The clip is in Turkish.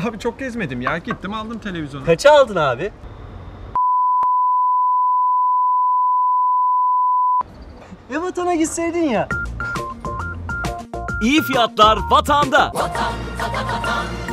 Abi çok gezmedim ya. Gittim aldım televizyonu. Kaça aldın abi? Vatana gitseydin ya. İyi fiyatlar Vatan'da.